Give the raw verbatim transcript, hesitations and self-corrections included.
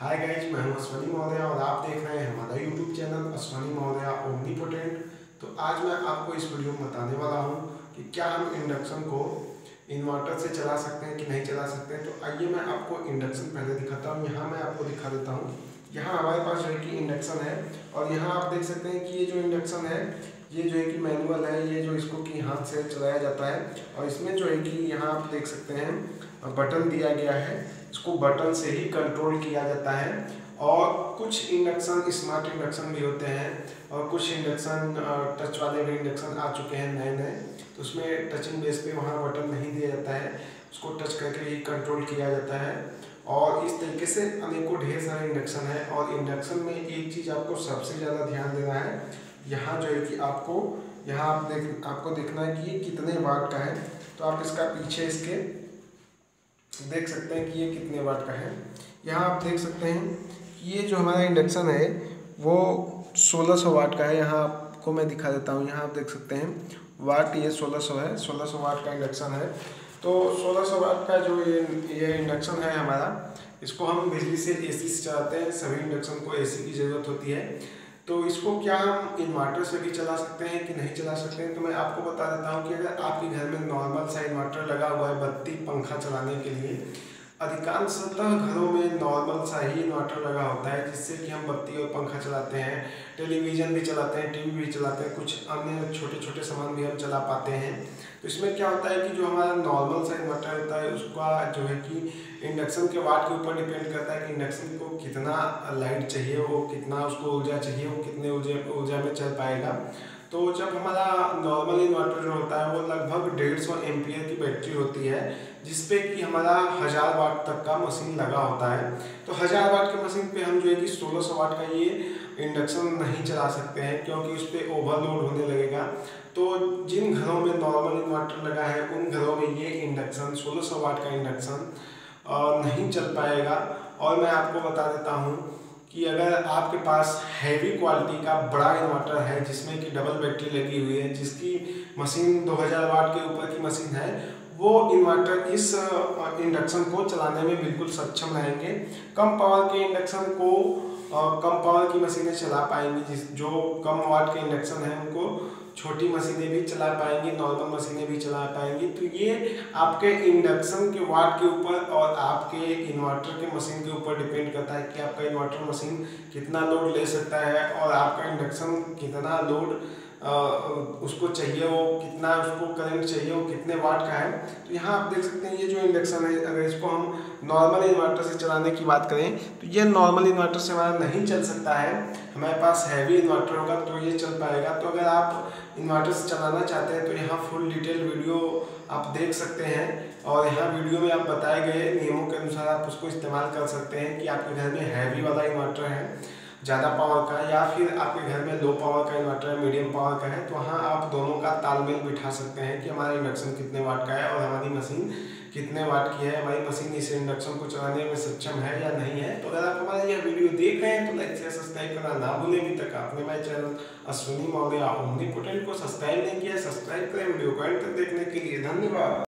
Hi guys, मैं हूं अश्वनी मौर्य और आप देख रहे हैं हमारा YouTube channel Ashwani Maurya omnipotent. तो आज मैं आपको इस वीडियो में बताने वाला हूं कि क्या हम इंडक्शन को इन्वर्टर से चला सकते हैं कि नहीं चला सकते हैं। तो आइए मैं आपको इंडक्शन पहले दिखाता हूं। यहाँ मैं आपको दिखा देता हूँ। यहाँ हमारे पास जो है कि इंडक्शन है और यहाँ आप देख सकते हैं कि ये जो इंडक्शन है ये जो है कि मैनुअल है। ये जो इसको कि हाथ से चलाया जाता है और इसमें जो है कि यहाँ आप देख सकते हैं बटन दिया गया है। इसको बटन से ही कंट्रोल किया जाता है। और कुछ इंडक्शन स्मार्ट इंडक्शन भी होते हैं और कुछ इंडक्शन टच वाले भी इंडक्शन आ चुके हैं नए नए। तो उसमें टचिंग बेस पे वहाँ बटन नहीं दिया जाता है, उसको टच करके ही कंट्रोल किया जाता है। और इस तरीके से अनेकों ढेर सारे इंडक्शन है। और इंडक्शन में एक चीज़ आपको सबसे ज़्यादा ध्यान देना है, यहाँ जो है कि आपको यहाँ आप देख आपको देखना है कि ये कितने वाट का है। तो आप इसका पीछे इसके देख सकते हैं कि ये कितने वाट का है। यहाँ आप देख सकते हैं कि ये जो हमारा इंडक्शन है वो सोलह सौ वाट का है। यहाँ आपको मैं दिखा देता हूँ। यहाँ आप देख सकते हैं वाट ये सोलह सौ है, सोलह सौ वाट का इंडक्शन है। तो सोलह सौ वाट का जो ये ये इंडक्शन है हमारा, इसको हम बिजली से एसी से चलाते हैं। सभी इंडक्शन को एसी की ज़रूरत होती है। तो इसको क्या हम इन्वर्टर से भी चला सकते हैं कि नहीं चला सकते हैं। तो मैं आपको बता देता हूँ कि अगर आपके घर में नॉर्मल सा इन्वर्टर लगा हुआ है बत्ती पंखा चलाने के लिए, अधिकांशतः घरों में नॉर्मल सा ही इन्वर्टर लगा होता है जिससे कि हम बत्ती और पंखा चलाते हैं, टेलीविज़न भी चलाते हैं, टीवी भी चलाते हैं, कुछ अन्य छोटे छोटे सामान भी हम चला पाते हैं। तो इसमें क्या होता है कि जो हमारा नॉर्मल सा इन्वर्टर होता है उसका जो है कि इंडक्शन के वाट के ऊपर डिपेंड करता है कि इंडक्शन को कितना लाइट चाहिए, वो कितना उसको ऊर्जा चाहिए, वो कितने ऊर्जा ऊर्जा में चल पाएगा। तो जब हमारा नॉर्मल इन्वर्टर जो होता है वो लगभग डेढ़ सौ एम्पियर की बैटरी होती है जिसपे कि हमारा हज़ार वाट तक का मशीन लगा होता है। तो हज़ार वाट के मशीन पे हम जो है कि सोलह सौ वाट का ये इंडक्शन नहीं चला सकते हैं क्योंकि उस पर ओवरलोड होने लगेगा। तो जिन घरों में नॉर्मल इन्वर्टर लगा है उन घरों में ये इंडक्शन सोलह सौ वाट का इंडक्शन नहीं चल पाएगा। और मैं आपको बता देता हूँ कि अगर आपके पास हैवी क्वालिटी का बड़ा इन्वर्टर है जिसमें कि डबल बैटरी लगी हुई है, जिसकी मशीन दो हज़ार वाट के ऊपर की मशीन है, वो इन्वर्टर इस इंडक्शन को चलाने में बिल्कुल सक्षम रहेंगे। कम पावर के इंडक्शन को कम पावर की मशीनें चला पाएंगी। जिस जो कम वाट के इंडक्शन है उनको छोटी मशीनें भी चला पाएंगी, नॉर्मल मशीनें भी चला पाएंगी। तो ये आपके इंडक्शन के वाट के ऊपर और आपके इन्वर्टर के मशीन के ऊपर डिपेंड करता है कि आपका इन्वर्टर मशीन कितना लोड ले सकता है और आपका इंडक्शन कितना लोड उसको चाहिए, वो कितना उसको करंट चाहिए, वो कितने वाट का है। तो यहाँ आप देख सकते हैं ये जो इंडक्शन है, अगर इसको हम नॉर्मल इन्वर्टर से चलाने की बात करें तो ये नॉर्मल इन्वर्टर से हमारा नहीं चल सकता है। हमारे पास हैवी इन्वर्टर होगा तो ये चल पाएगा। तो अगर आप इन्वर्टर से चलाना चाहते हैं तो यहाँ फुल डिटेल वीडियो आप देख सकते हैं और यहाँ वीडियो में आप बताए गए नियमों के अनुसार आप उसको इस्तेमाल कर सकते हैं कि आपके घर में हैवी वाला इन्वर्टर है ज़्यादा पावर का, या फिर आपके घर में लो पावर का इन्वर्टर है, मीडियम पावर का है। तो वहाँ आप दोनों का तालमेल बिठा सकते हैं कि हमारा इंडक्शन कितने वाट का है और हमारी मशीन कितने वाट की है, हमारी मशीन इस इंडक्शन को चलाने में सक्षम है या नहीं है। तो अगर आप हमारा यह वीडियो देख रहे हैं तो लाइक शेयर सब्सक्राइब करना ना भूलें। अभी तक आपने हमारे चैनल अश्वनी मौर्य ओमनीपोटेंट को सब्सक्राइब नहीं किया, सब्सक्राइब करें। वीडियो को अंत तक देखने के लिए धन्यवाद।